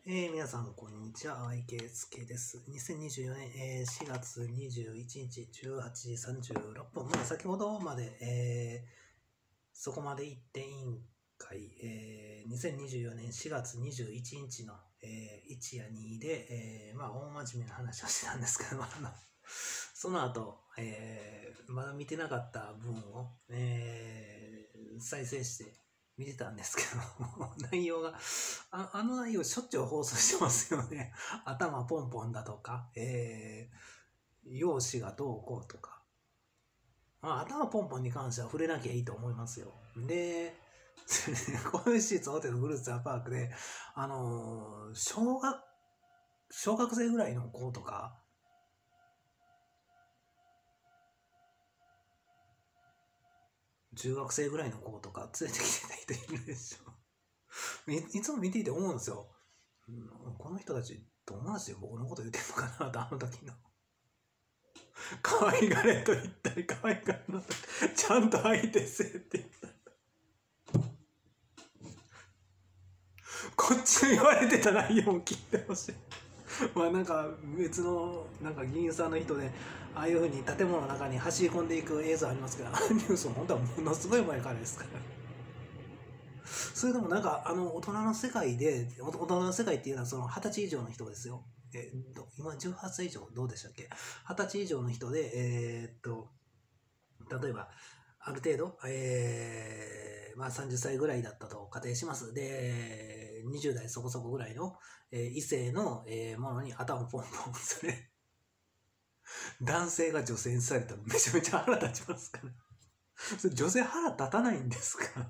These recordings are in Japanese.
皆さん、こんにちは。IKSK です。2024年、4月21日18時36分。先ほどまで、そこまで行って委員会、2024年4月21日の、1や2で、大真面目な話をしてたんですけど、その後、まだ見てなかった分を、再生して見てたんですけど、内容が、あの内容しょっちゅう放送してますよね。頭ポンポンだとか、容姿がどうこうとか。頭ポンポンに関しては触れなきゃいいと思いますよ。で、こういう施設ホテルフルーツアパークで、小学生ぐらいの子とか、中学生ぐらいの子とか連れてきてた人いるでしょ。いつも見ていて思うんですよ。この人たちどんな話で僕のこと言ってんのかなと、あの時の。可愛がれと言ったり、可愛がれのちゃんと相手せって言ったり。こっちの言われてた内容を聞いてほしい。なんか別の議員さんの人で、ああいうふうに建物の中に走り込んでいく映像ありますけど、あのニュースも本当はものすごい前からですから。それでも大人の世界で、大人の世界っていうのはその20歳以上の人ですよ。今18歳以上どうでしたっけ ?20 歳以上の人で、例えば、ある程度、30歳ぐらいだったと仮定します。で、20代そこそこぐらいの、異性の、ものに頭をポンポンする。男性が女性にされたらめちゃめちゃ腹立ちますから。それ女性腹立たないんですか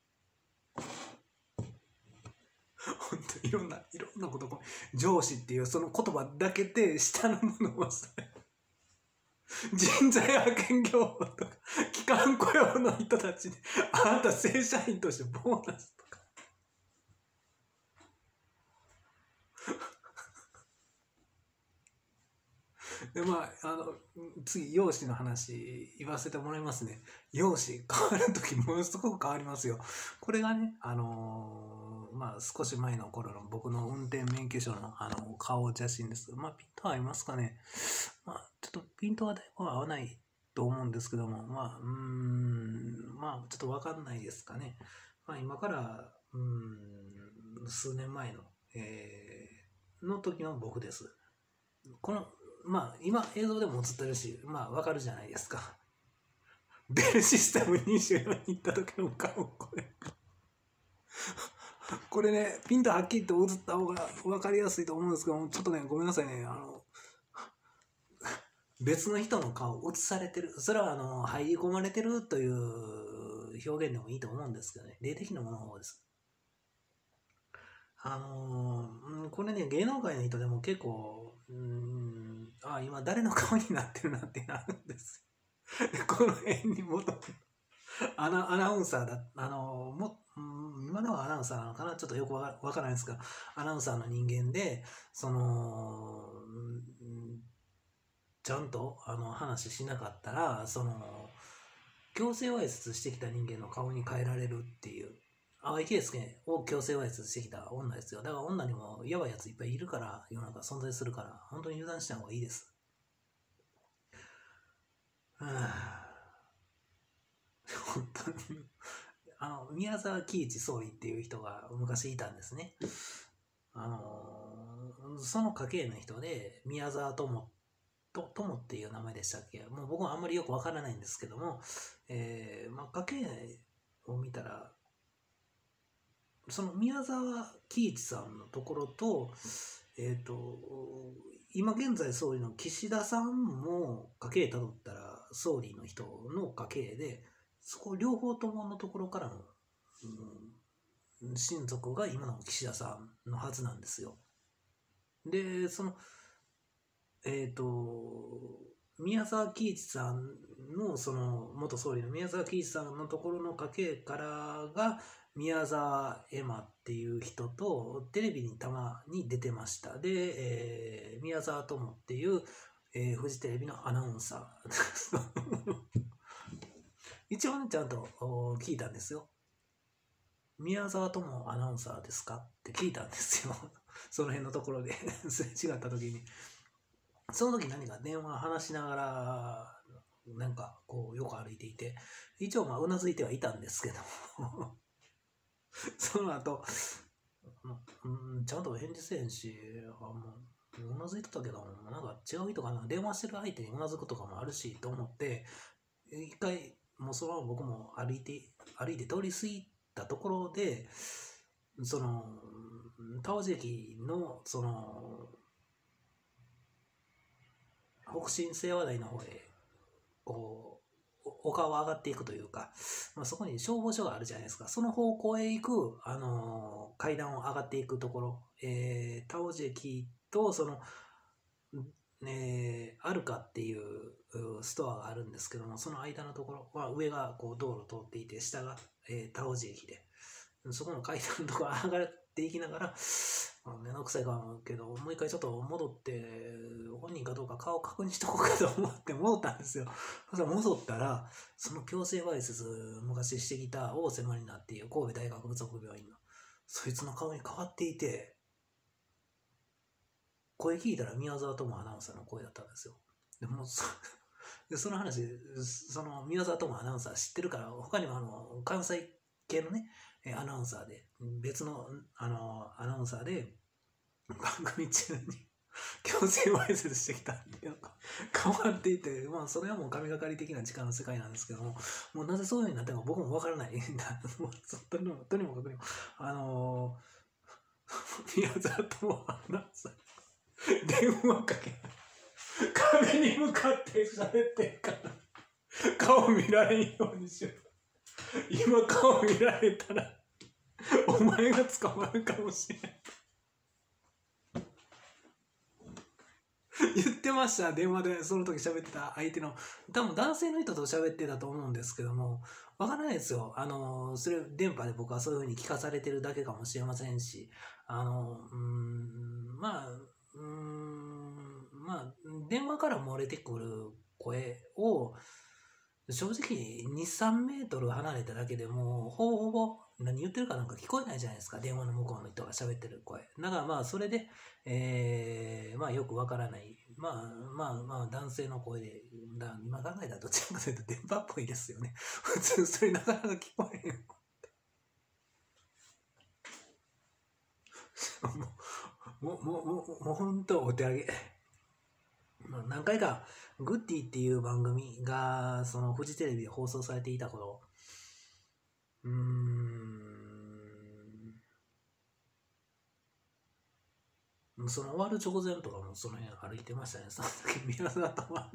本当にいろんなこと上司っていうその言葉だけで下のものを人材派遣業法とか機関雇用の人たちであなた正社員としてボーナスとかで次容姿の話言わせてもらいますね。容姿変わるときものすごく変わりますよ。これがね少し前の頃の僕の運転免許証の顔写真です。ピント合いますかね。ちょっとピントはだいぶ合わないと思うんですけども、ちょっとわかんないですかね。今から数年前の、の時の僕です。この今映像でも映ってるし、わかるじゃないですか。ベルシステム24に行った時の顔、これね、ピンとはっきりと映った方が分かりやすいと思うんですけど、ちょっとね、ごめんなさいね。別の人の顔映されてる。それは入り込まれてるという表現でもいいと思うんですけどね。霊的なものの方です。これね、芸能界の人でも結構、今誰の顔になってるなってなるんですよ。この辺にアナウンサーだ、今ではアナウンサーなのかなちょっとよくわからないですが、アナウンサーの人間で、ちゃんと話しなかったら、強制わいせつしてきた人間の顔に変えられるっていう、淡井圭介を強制わいせつしてきた女ですよ。だから女にもやばいやついっぱいいるから、世の中存在するから、本当に油断した方がいいです。本当に宮沢喜一総理っていう人が昔いたんですね。その家系の人で宮沢友っていう名前でしたっけ。もう僕はあんまりよくわからないんですけども、家系を見たらその宮沢喜一さんのところと今現在総理の岸田さんも家系たどったら総理の人の家系で、そこ両方とものところからの、親族が今の岸田さんのはずなんですよ。で、宮沢喜一さんのその元総理の宮沢喜一さんのところの家系からが宮沢エマっていう人とテレビにたまに出てました。で、宮沢友っていう、フジテレビのアナウンサー一応ねちゃんと聞いたんですよ。宮沢友アナウンサーですかって聞いたんですよ。 その辺のところですれ違った時に、その時何か電話話しながら、なんかこうよく歩いていて、一応まあうなずいてはいたんですけどその後、ちゃんと返事せえへんし、うなずいてたけど、なんか違う人かな、電話してる相手にうなずくとかもあるしと思って、一回、もうそのまま僕も歩いて通り過ぎたところで、その、田尾駅の、その、北進清和台の方へ、こう、丘を上がっていくというか、まあ、そこに消防署があるじゃないですか。その方向へ行く、階段を上がっていくところ、田尾駅と、その、アルカっていうストアがあるんですけども、その間のところは上がこう道路通っていて、下が、田尾駅で、そこの階段のところ上がっていきながら、めんどくさいかもけど、もう一回ちょっと戻って、本人かどうか顔確認しとこうかと思って戻ったんですよ。そしたら戻ったら、その強制わいせつ昔してきた大瀬まりなっていう神戸大学附属病院の、そいつの顔に変わっていて、声聞いたら宮沢智アナウンサーの声だったんですよ。でもその話、その宮沢智アナウンサー知ってるから、他にも関西系のね、アナウンサーで、別のアナウンサーで、番組中に強制わいせつしてきたっていうのが変わっていて、まあそれはもう神がかり的な時間の世界なんですけども、もうなぜそういう風になったのか僕もわからない。とにもかくにも、宮沢智アナウンサー、電話かけ、壁に向かって喋ってるから、顔見られんようにしよう。今顔見られたら、お前が捕まるかもしれん。言ってました。電話でその時喋ってた相手の、多分男性の人と喋ってたと思うんですけども、わからないですよ。それ電波で僕はそういう風に聞かされてるだけかもしれませんし、電話から漏れてくる声を、正直2、3メートル離れただけでも、ほぼほぼ何言ってるかなんか聞こえないじゃないですか。電話の向こうの人が喋ってる声。だからまあ、それで、よくわからない。男性の声で、今考えたらどちらかというと電波っぽいですよね。普通、それなかなか聞こえへん。もう本当お手上げ。何回か、グッディっていう番組が、そのフジテレビで放送されていた頃、その終わる直前とかもその辺歩いてましたね。その時宮沢とは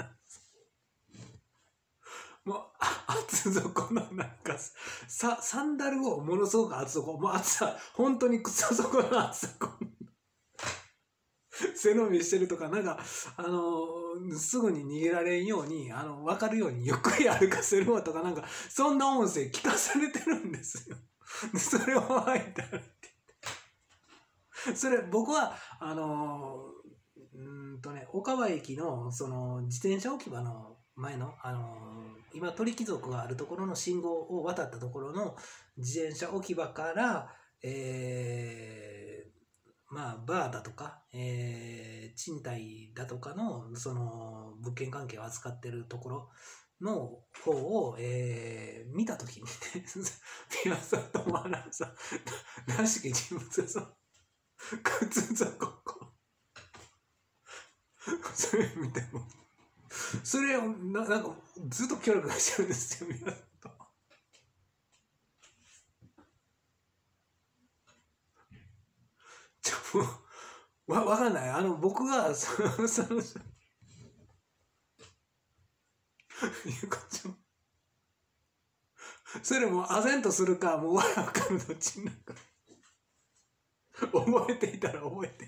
もう厚底のなんかサンダルをものすごく厚底、もう厚さ本当に靴底の厚底背伸びしてるとか、なんかすぐに逃げられんように分かるようにゆっくり歩かせるわとか、なんかそんな音声聞かされてるんですよ。それを吐いたらそれ僕は岡場駅のその自転車置き場の前の今鳥貴族があるところの信号を渡ったところの自転車置き場から、バーだとか、賃貸だとかのその物件関係を扱ってるところの方を、見たときにね、宮沢智アナウンサーらしき人物が靴底それ見てもそれをなんかずっとキョロキョロしてるんですよ、皆さんと。わかんない。僕がそれも唖然とするか、もうわかるどっちなんか覚えていたら覚えて。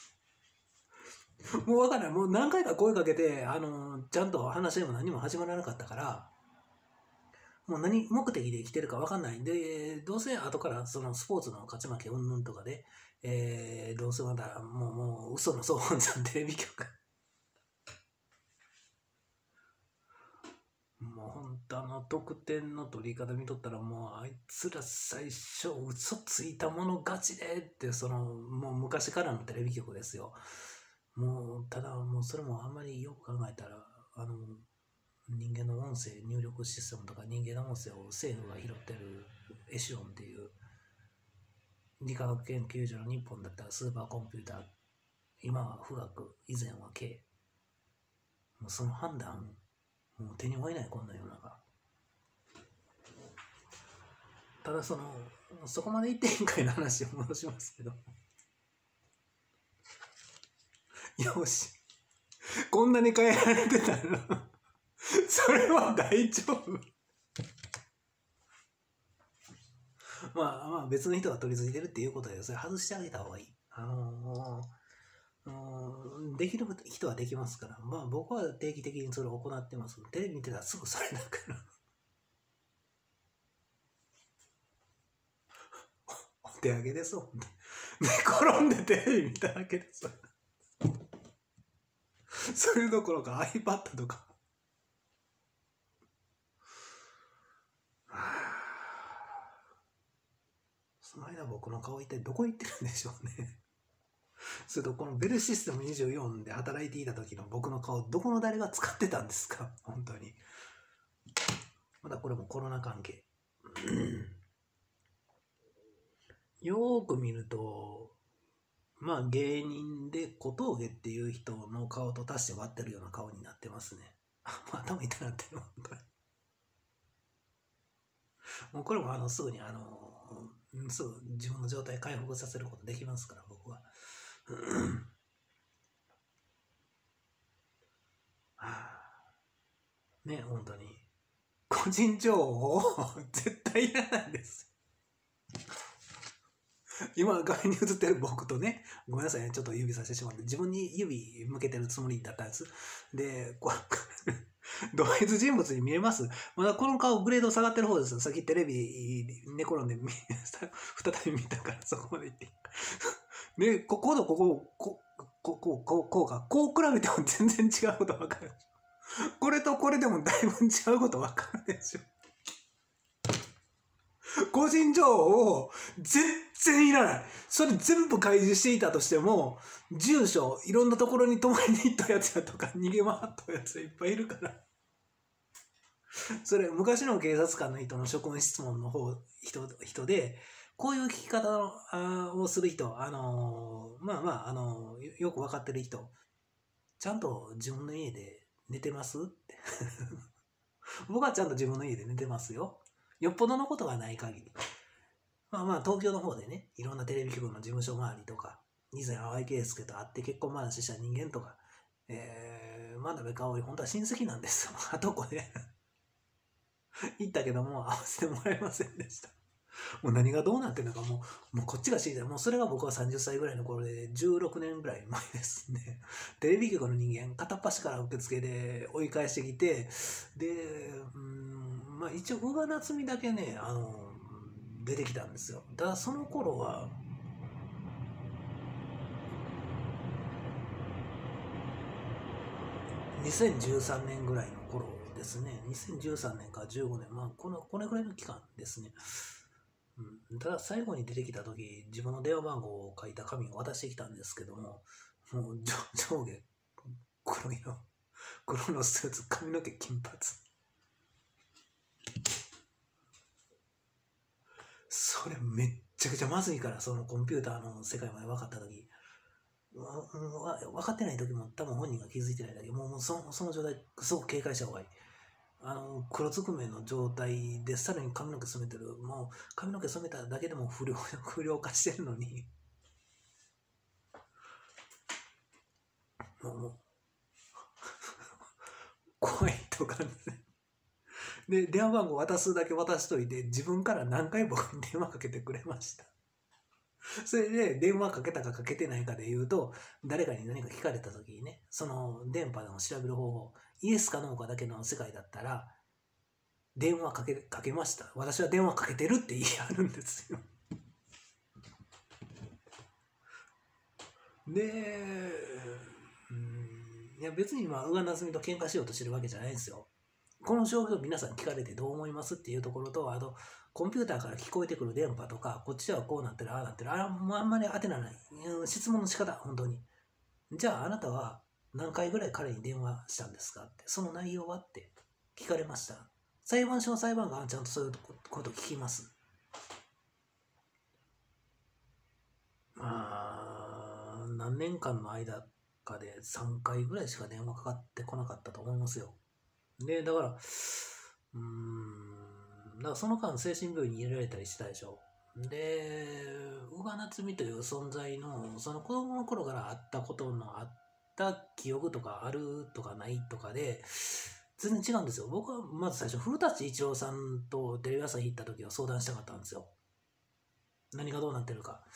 もうわかんない。もう何回か声かけて、ちゃんと話も何も始まらなかったから、もう何目的で生きてるかわかんないんで、どうせ後からそのスポーツの勝ち負け云々とかで、どうせまたもう嘘の総本山テレビ局もう本得点の取り方見とったら、もうあいつら最初嘘ついたもの勝ちでって、もう昔からのテレビ局ですよ。もうただもうそれもあんまりよく考えたら、人間の音声入力システムとか人間の音声を政府が拾ってるエシオンっていう理化学研究所の日本だったらスーパーコンピューター、今は富岳、以前は K。もうその判断、もう手に負えない、こんな世の中。ただそこまで言っていいんかいの話を戻しますけど。よし。こんなに変えられてたら、それは大丈夫。まあ別の人が取り付いてるっていうことで、それ外してあげた方がいい。できる人はできますから、まあ僕は定期的にそれを行ってます。テレビ見てたらすぐそれだから。お手上げです、ほんと。寝転んでテレビ見ただけです。それどころか iPad とか。その間僕の顔一体どこ行ってるんでしょうね。それとこのベルシステム24で働いていた時の僕の顔、どこの誰が使ってたんですか、本当に。まだこれもコロナ関係。よーく見ると、まあ芸人で小峠っていう人の顔と足して割ってるような顔になってますね。まあ頭痛くなってる、本当に。もうこれもすぐにすぐ自分の状態回復させることできますから、僕は。ね、本当に。個人情報絶対いらないです。今画面に映ってる僕とね、ごめんなさいね、ちょっと指さしてしまって、自分に指向けてるつもりだったんです。で、同一人物に見えます。まだこの顔グレード下がってる方ですよ。さっきテレビ寝転んで再び見たからそこまで言って。で、こう比べても全然違うこと分かる。これとこれでもだいぶ違うこと分かるでしょ。個人情報全然いらない。それ全部開示していたとしても、住所、いろんなところに泊まりに行ったやつやとか、逃げ回ったやついっぱいいるから。それ、昔の警察官の人の職務質問の人で、こういう聞き方をする人、よく分かってる人、ちゃんと自分の家で寝てますって僕はちゃんと自分の家で寝てますよ。よっぽどのことがない限り。東京の方でね、いろんなテレビ局の事務所周りとか、以前淡井圭介と会って結婚話した人間とか、真鍋かおり、本当は親戚なんですよ。あとこで行ったけども、会わせてもらえませんでした。もう何がどうなってるのかもうこっちが知りたい。もうそれが僕は30歳ぐらいの頃で、16年ぐらい前ですね。テレビ局の人間、片っ端から受付で追い返してきて、で、一応、宇賀なつみだけね、出てきたんですよ。ただその頃は、2013年ぐらいの頃ですね。2013年から15年、これぐらいの期間ですね。ただ最後に出てきた時、自分の電話番号を書いた紙を渡してきたんですけども、もう上下黒のスーツ、髪の毛金髪。それめっちゃくちゃまずいから、そのコンピューターの世界まで分かった時、分かってない時も多分本人が気づいてないだけ、もうその状態すごく警戒した方がいい。黒ずくめの状態でさらに髪の毛染めてる。もう髪の毛染めただけでも不良化してるのにもう怖いとかで電話番号渡すだけ渡しといて、自分から何回僕に電話かけてくれました。それで電話かけたかかけてないかで言うと、誰かに何か聞かれた時にね、その電波を調べる方法、イエスかノーかだけの世界だったら、電話かけました。私は電話かけてるって言い張るんですよ。で、いや別に宇賀なつみと喧嘩しようとしてるわけじゃないんですよ。 この状況皆さん聞かれてどう思いますっていうところと、あとコンピューターから聞こえてくる電波とか、こっちはこうなってるああなってる、もうあんまり当てない、質問の仕方本当に。じゃああなたは何回ぐらい彼に電話したんですかって、その内容はって聞かれました。裁判所の裁判官はちゃんとそういうことを聞きます。何年間の間かで3回ぐらいしか電話かかってこなかったと思いますよ。で、だからその間精神病院に入れられたりしたでしょ。で、宇賀なつみという存在の、その子供の頃からあったことのあった記憶とかあるとかないとかで、全然違うんですよ。僕はまず最初、古舘一郎さんとテレビ朝日行った時は相談したかったんですよ。何がどうなってるか。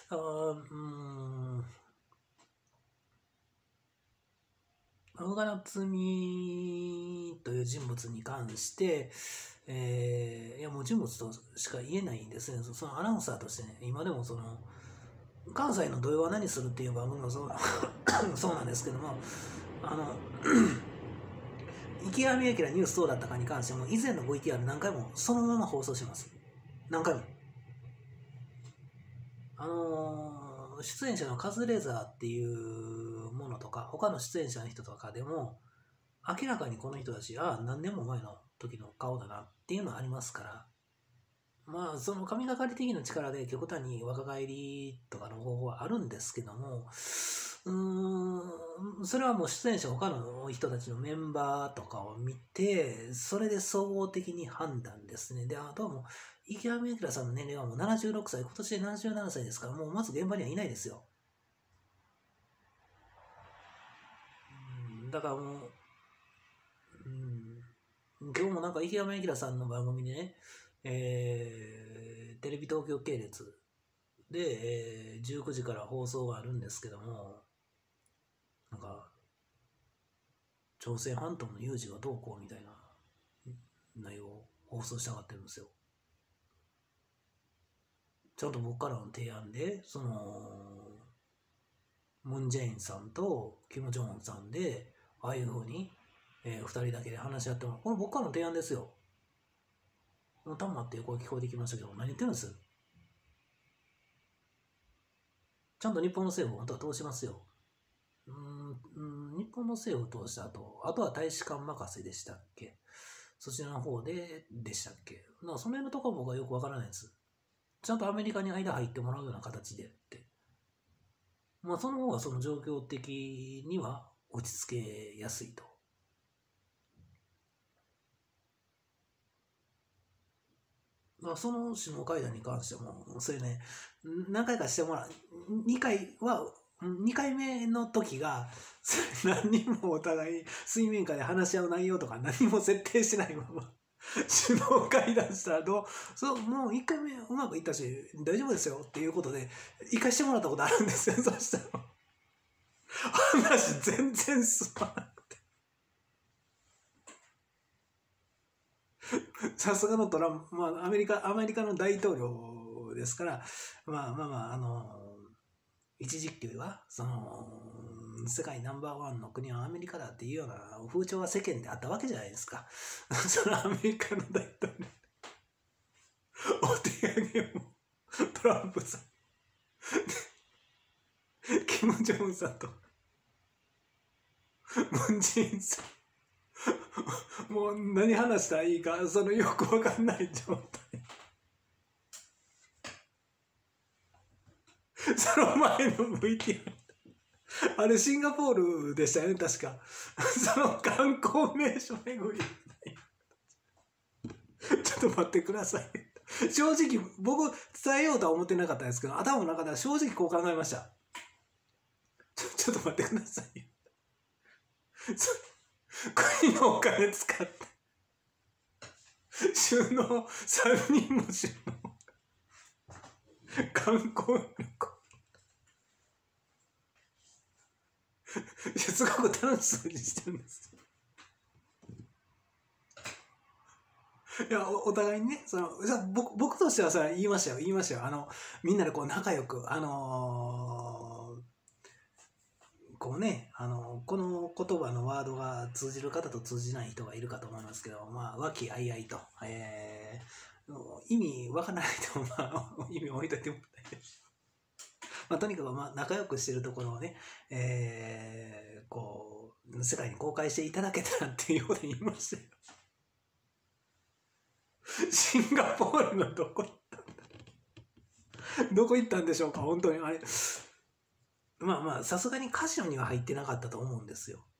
宇賀なつみという人物に関して、いやもう人物としか言えないんですね。そのアナウンサーとしてね、今でもその関西の土曜は何するっていう番組もそうそうなんですけども、池上彰ニュースどうだったかに関しても以前の VTR 何回もそのまま放送します。何回も。出演者のカズレーザーっていうものとか、他の出演者の人とかでも、明らかにこの人たち、何年も前の時の顔だなっていうのはありますから、まあ、その神がかり的な力で極端に若返りとかの方法はあるんですけども、それはもう出演者他の人たちのメンバーとかを見て、それで総合的に判断ですね。で、あとはもう、池上彰さんの年齢はもう76歳、今年で77歳ですから、もうまず現場にはいないですよ。だからもう、今日もなんか池上彰さんの番組でね、テレビ東京系列で、19時から放送があるんですけども、なんか、朝鮮半島の有事がどうこうみたいな内容を放送したがってるんですよ。ちゃんと僕からの提案で、その、ムン・ジェインさんとキム・ジョンウンさんで、ああいう風に、2人だけで話し合ってもらう。これ僕からの提案ですよ。タンマっていう声聞こえてきましたけど、何言ってるんです？ちゃんと日本の政府を本当は通しますよ。日本の政府を通した後、あとは大使館任せでしたっけ？そちらの方でしたっけ？その辺のところ僕はよくわからないです。ちゃんとアメリカに間入ってもらうような形でって。まあその方がその状況的には落ち着けやすいと。その首脳会談に関しても、それね、何回かしてもらう。2回目の時が、何人もお互い水面下で話し合う内容とか何も設定してないまま、首脳会談したらもう1回目うまくいったし、大丈夫ですよっていうことで、行かしてもらったことあるんですよ、そしたら。話全然進まなくて。さすがのトランプ、アメリカの大統領ですから、一時期は、世界ナンバーワンの国はアメリカだっていうような風潮は世間であったわけじゃないですか。そのアメリカの大統領、お手上げもトランプさん、キム・ジョンウンさんと、ムン・ジェインさん、もう何話したらいいか、よくわかんない状態。その前の VTR、あれシンガポールでしたよね、確か。その観光名所巡り。ちょっと待ってください。正直、僕伝えようとは思ってなかったんですけど、頭の中では正直こう考えました。ちょっと待ってください。国のお金使って、3人も収納。観光旅行。すごく楽しそうにしてるんです。いや、お互いにね、僕としてはさ、言いましたよ。みんなでこう仲良く、 こうね、この言葉のワードが通じる方と通じない人がいるかと思いますけど、まあ、和気あいあいと、意味わからないと、まあ、意味置いといてもらいです。まあ、とにかく、まあ、仲良くしてるところをね、こう、世界に公開していただけたらっていうことに言いましたよ。シンガポールのどこ行ったんだどこ行ったんでしょうか、本当に。あれ、まあまあ、さすがにカジノには入ってなかったと思うんですよ。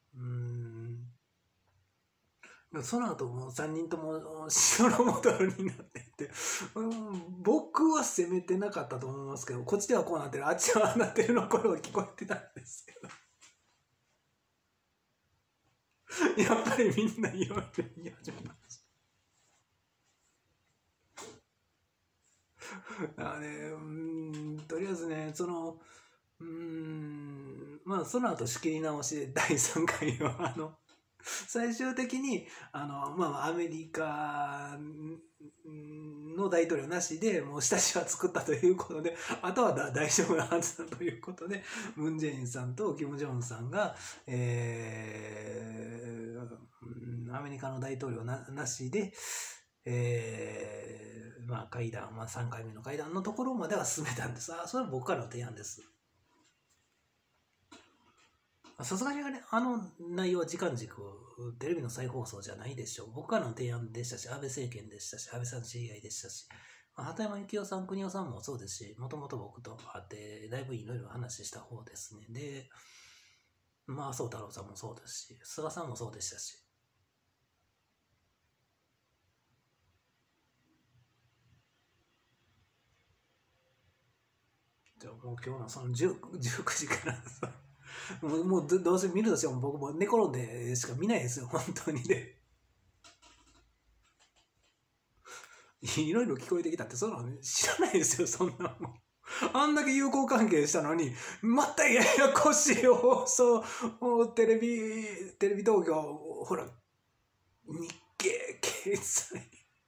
その後も3人とも白のボトルになっていて、僕は責めてなかったと思いますけど、こっちではこうなってる、あっちはああなってるの声は聞こえてたんですけど、やっぱりみんな言い始めました。とりあえずね、まあその後仕切り直しで第3回は最終的にまあアメリカの大統領なしでもう下地は作ったということで、あとは大丈夫なはずだということで、ムン・ジェインさんとキム・ジョンさんが、アメリカの大統領なしで、まあ会談、まあ、3回目の会談のところまでは進めたんです。それは僕からの提案です。さすがに内容は時間軸、テレビの再放送じゃないでしょう。僕からの提案でしたし、安倍政権でしたし、安倍さん知り合いでしたし、鳩山幸夫さん、国夫さんもそうですし、もともと僕と会って、だいぶいろいろ話した方ですね。で、まあ、麻生太郎さんもそうですし、菅さんもそうでしたし。じゃあもう今日のその19時からさ、もうどうせ見るとしても僕も寝転んでしか見ないですよ、本当にね。いろいろ聞こえてきたって、そんなの知らないですよ、そんなもん。あんだけ友好関係したのに、またややこしい放送、テレビ東京、ほら、日経、経済。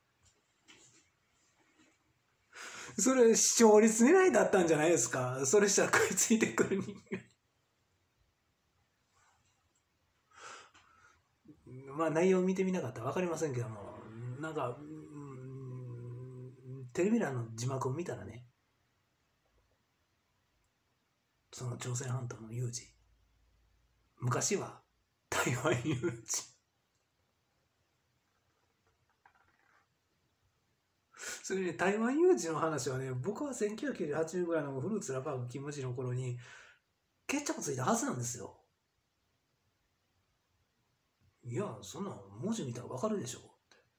それ視聴率狙いだったんじゃないですか。それしたら食いついてくる人間。まあ内容見てみなかったら分かりませんけども、なんか、テレビ欄の字幕を見たらね、その朝鮮半島の有事、昔は台湾有事、それね、台湾有事の話はね、僕は1998年ぐらいのフルーツラパークキムチの頃に決着ついたはずなんですよ。いや、そんな文字見たら分かるでしょって。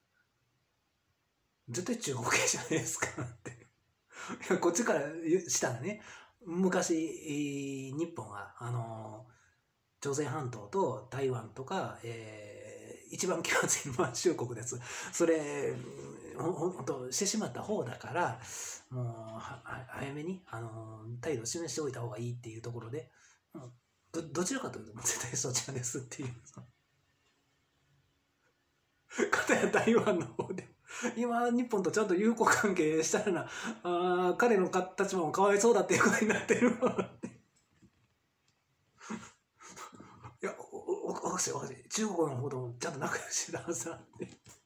絶対中国系じゃないですかって。いや、こっちからしたらね、昔、日本は、朝鮮半島と台湾とか、一番気圧い満州国です。それ、ほんとしてしまった方だから、もう早めに、態度を示しておいた方がいいっていうところで、どちらかというと、絶対そちらですっていう。かたや台湾の方で、今、日本とちゃんと友好関係したらな、彼の立場もかわいそうだっていうことになってるわって。いや、おかしい。中国の方ともちゃんと仲良ししてたはずなんで。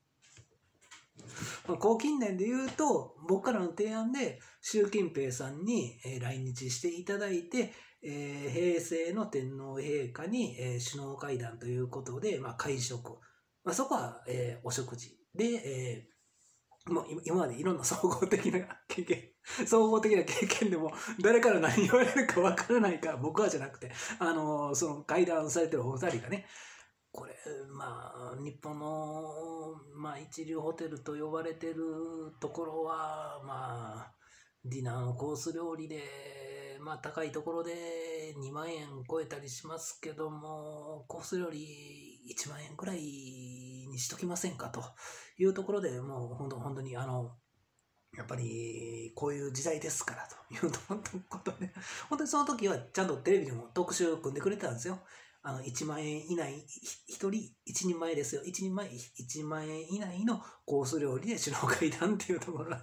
近近年で言うと、僕からの提案で、習近平さんに来日していただいて、平成の天皇陛下に首脳会談ということで、会食。そこはお食事で、もう今までいろんな総合的な経験でも誰から何言われるかわからないから、僕はじゃなくて、その会談されてるお二人がね、これ、日本の、一流ホテルと呼ばれてるところは、ディナーのコース料理で、高いところで2万円超えたりしますけども、コース料理1万円くらいにしときませんかというところで、もう本当にやっぱりこういう時代ですからということで、本当にその時はちゃんとテレビでも特集組んでくれてたんですよ。1万円以内、1人1人前ですよ。1人前1万円以内のコース料理で首脳会談っていうところが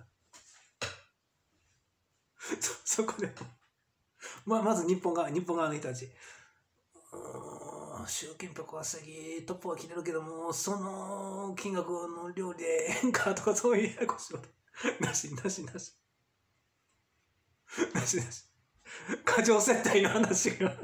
そこでまず日本側の人たち、 習近平小杉トップは切れるけども、その金額の量でええんかとか、そういうややこしいこと。なし。過剰接待の話が。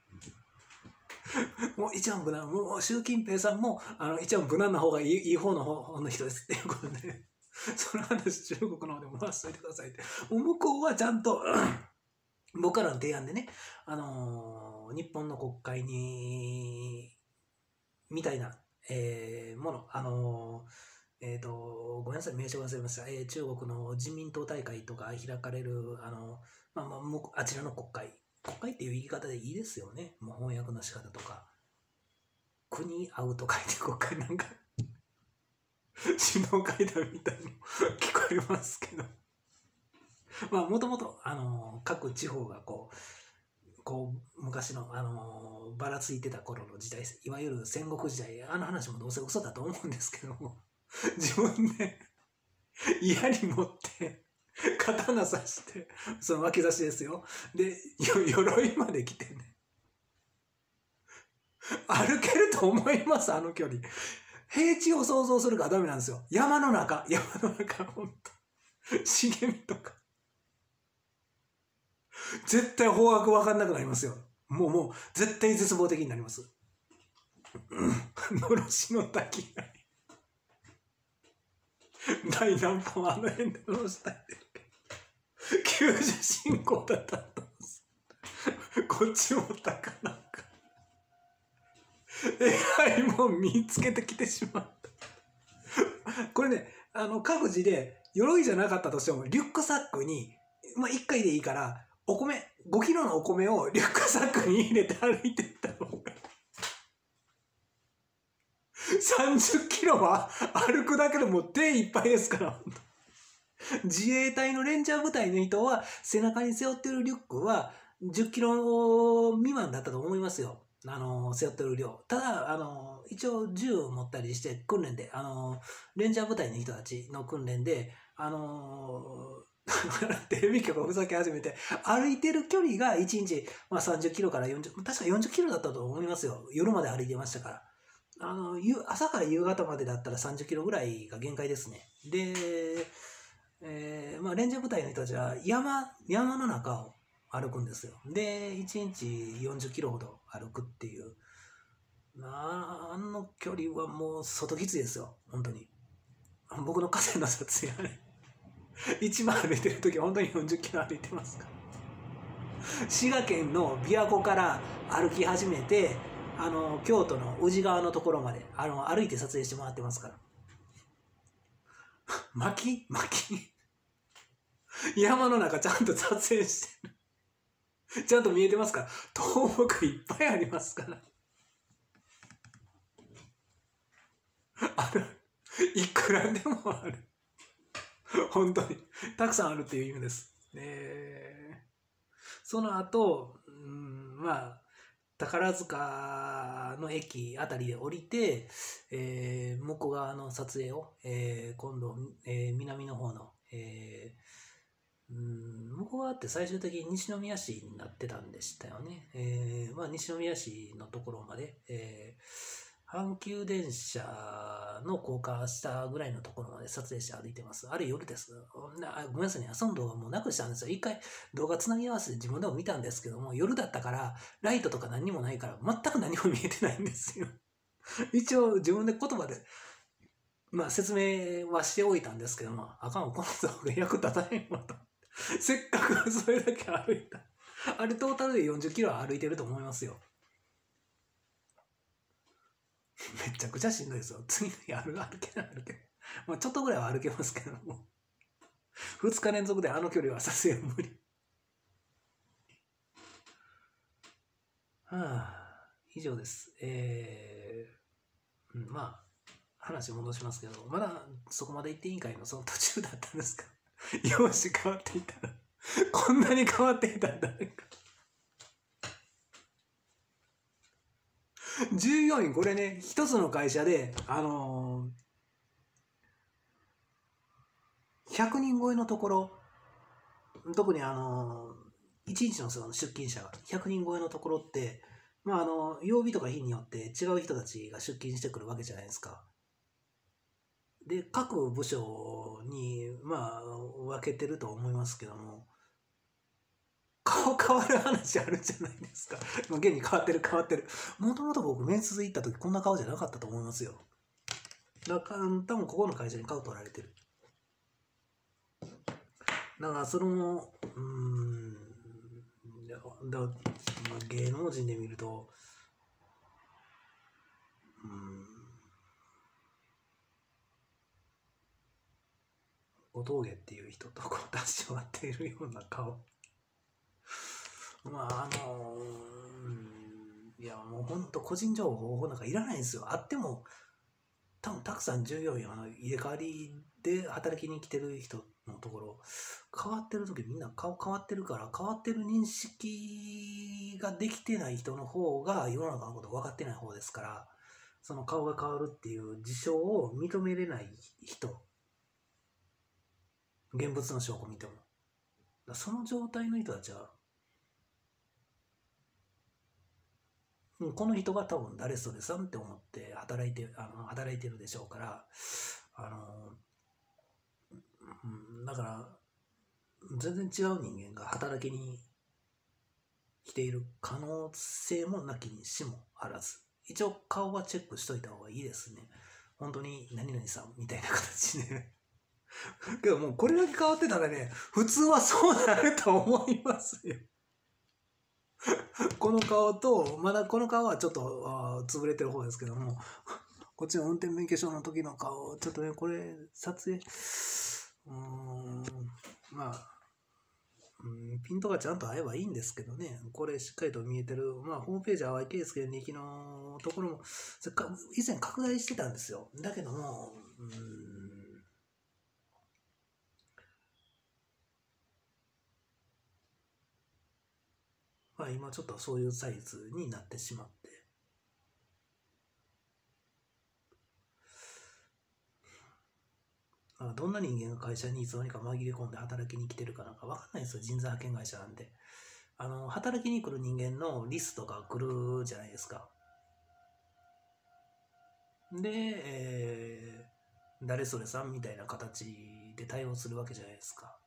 もう一番無難、もう習近平さんも一番無難な方がいい方の人ですっていうことで、その話中国の方でも回しといてくださいって。向こうはちゃんと僕からの提案でね、日本の国会にみたいな、もの、ごめんなさい、名称忘れました。中国の人民党大会とか開かれる、あちらの国会っていう言い方でいいですよね。もう翻訳の仕方とか。国会うと書いて国会なんか首脳会談みたいに聞こえますけど。もともと、各地方がこう昔の、ばらついてた頃の時代、いわゆる戦国時代、話もどうせ嘘だと思うんですけども、自分で槍持って刀刺してその脇差しですよで鎧まで着てね歩けると思います。あの距離平地を想像するからダメなんですよ。山の中ほんと茂みとか絶対方角分かんなくなりますよ。もう絶対絶望的になります。のろしの滝が大南方あの辺でのろしたいてるけど救助信号だったと思うんです。こっちも高なんかえらいもん見つけてきてしまった。これね各自で鎧じゃなかったとしてもリュックサックに1回でいいからお米5キロのお米をリュックサックに入れて歩いていった方が30キロは歩くだけでもう手いっぱいですから。自衛隊のレンジャー部隊の人は背中に背負ってるリュックは10キロ未満だったと思いますよ。背負ってる量。ただ一応銃を持ったりして訓練でレンジャー部隊の人たちの訓練でテレビ局をふざけ始めて歩いてる距離が1日、30キロから40、確か40キロだったと思いますよ。夜まで歩いてましたから。朝から夕方までだったら30キロぐらいが限界ですね。で、レンジャー部隊の人たちは山の中を歩くんですよ。で、1日40キロほど歩くっていう。の距離はもう外きついですよ。本当に。僕の河川の撮影はね。一番歩いてる時は本当に40キロ歩いてますから。滋賀県の琵琶湖から歩き始めて、京都の宇治川のところまで歩いて撮影してもらってますから。巻山の中ちゃんと撮影してる。ちゃんと見えてますから。倒木いっぱいありますから。いくらでもある。本当にたくさんあるっていう意味です。その後、宝塚の駅あたりで降りて、向こう側の撮影を、今度、南の方の、向こう側って最終的に西宮市になってたんでしたよね。西宮市のところまで、阪急電車の高架下ぐらいのところまで撮影して歩いてます。あれ夜です。ごめんなさいね。その動画もうなくしたんですよ。一回動画つなぎ合わせて自分でも見たんですけども、夜だったからライトとか何にもないから全く何も見えてないんですよ。一応自分で言葉で説明はしておいたんですけども、あかん、この動画役立たへんわと。せっかくそれだけ歩いた。あれトータルで40キロは歩いてると思いますよ。めちゃくちゃしんどいですよ。次の日歩けない。ちょっとぐらいは歩けますけども。2日連続であの距離はさすがに無理。以上です。話戻しますけど、まだそこまで行っていいんかいのその途中だったんですか。容姿変わっていたら、こんなに変わっていたんだね。従業員これね、一つの会社で100人超えのところ、特に1日のその出勤者が100人超えのところってまあ曜日とか日によって違う人たちが出勤してくるわけじゃないですか。で、各部署に、まあ、分けてると思いますけども、顔変わる話あるじゃないですか。現に変わってる変わってる。もともと僕、面接行った時こんな顔じゃなかったと思いますよ。だから、多分ここの会社に顔取られてる。だから、芸能人で見ると、小峠っていう人とこう出し合っているような顔。まあいやもうほんと個人情報なんかいらないんですよ。あっても多分たくさん従業員入れ替わりで働きに来てる人のところ変わってる時みんな顔変わってるから変わってる認識ができてない人の方が世の中のこと分かってない方ですから、その顔が変わるっていう事象を認めれない人、現物の証拠を見てもその状態の人たちはこの人が多分誰それさんって思って働いてるでしょうから、だから全然違う人間が働きに来ている可能性もなきにしもあらず、一応顔はチェックしといた方がいいですね。本当に何々さんみたいな形でけどもうこれだけ変わってたらね、普通はそうなると思いますよこの顔と、まだこの顔はちょっと潰れてる方ですけども、こっちの運転免許証の時の顔、ちょっとね、これ、撮影、まあ、ピントがちゃんと合えばいいんですけどね、これしっかりと見えてる、まあ、ホームページ、淡井圭介日記のところも、以前拡大してたんですよ。だけども、まあ、今ちょっとそういうサイズになってしまって、どんな人間が会社にいつの間にか紛れ込んで働きに来てるかなんか分かんないですよ、人材派遣会社なんで。働きに来る人間のリストが来るじゃないですか。で、誰それさんみたいな形で対応するわけじゃないですか。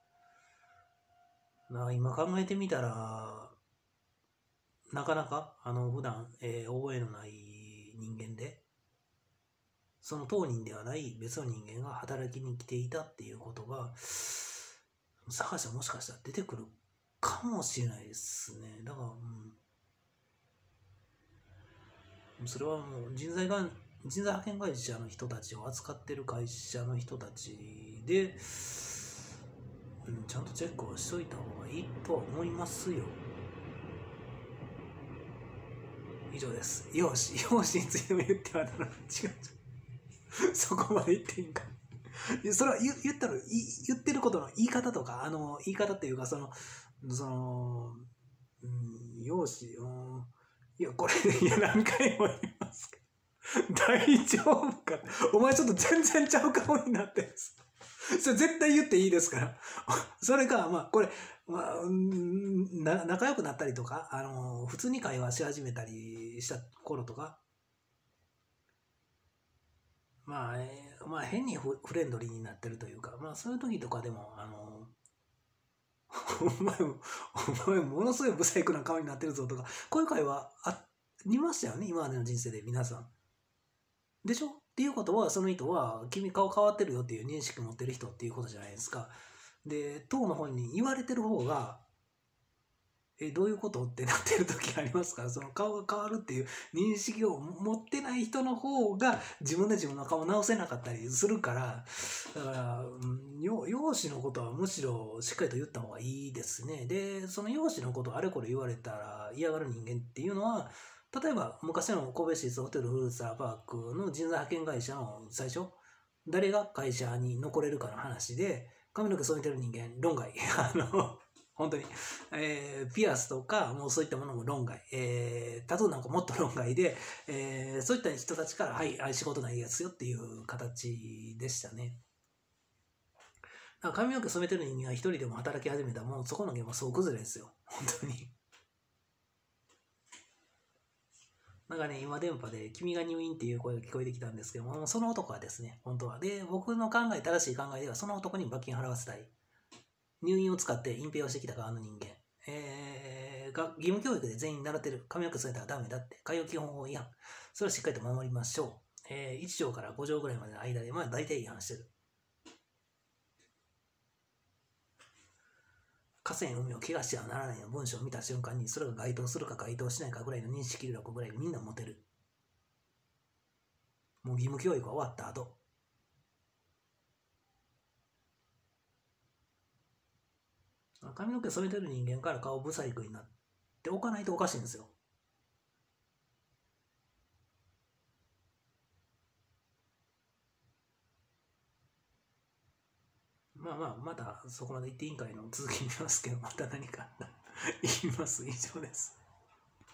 今考えてみたら、なかなか普段、覚えのない人間で、その当人ではない別の人間が働きに来ていたっていうことが、探しはもしかしたら出てくるかもしれないですね。だから、それはもう人材派遣会社の人たちを扱ってる会社の人たちで、ちゃんとチェックをしといた方がいいとは思いますよ。以上です。容姿についても言ってはならない。違う。そこまで言っていいんか。それは言ってることの言い方とか、言い方っていうか、容姿、いや、これ、何回も言いますけど、大丈夫か。お前ちょっと全然ちゃう顔になってるんです。それ絶対言っていいですから。それか、まあ、これ、仲良くなったりとか、普通に会話し始めたりした頃とか、まあ、変にフレンドリーになってるというか、まあ、そういう時とかでも、お前ものすごいブサイクな顔になってるぞとか、こういう会話ありましたよね、今までの人生で皆さん。でしょっていうことは、その人は、君顔変わってるよっていう認識持ってる人っていうことじゃないですか。で、当の本に言われてる方が、どういうことってなってる時がありますから、その顔が変わるっていう認識を持ってない人の方が自分で自分の顔を直せなかったりするから、だから、容姿のことはむしろしっかりと言った方がいいですね。で、その容姿のことをあれこれ言われたら嫌がる人間っていうのは、例えば昔の神戸市立ホテルフルーツパークの人材派遣会社の最初、誰が会社に残れるかの話で、髪の毛染めてる人間、論外。本当に、ピアスとか、もうそういったものも論外。タトゥーなんかもっと論外で、そういった人たちから、はい、仕事ないやつよっていう形でしたね。髪の毛染めてる人間が一人でも働き始めたら、もうそこの現場総崩れですよ。本当に。 なんかね、今電波で君が入院っていう声が聞こえてきたんですけども、その男はですね、本当は。で、僕の正しい考えでは、その男に罰金払わせたい。入院を使って隠蔽をしてきた側の人間。義務教育で全員習ってる。髪の毛添えたらダメだって。海洋基本法違反。それをしっかりと守りましょう。1条から5条ぐらいまでの間で、まあ大体違反してる。河川海を怪我してはならないの文章を見た瞬間に、それが該当するか該当しないかぐらいの認識力ぐらいみんな持てる。もう義務教育は終わった後。髪の毛染めてる人間から顔ブサイクになっておかないとおかしいんですよ。またそこまで言って委員会の続きに見ますけど、また何か言います。以上です。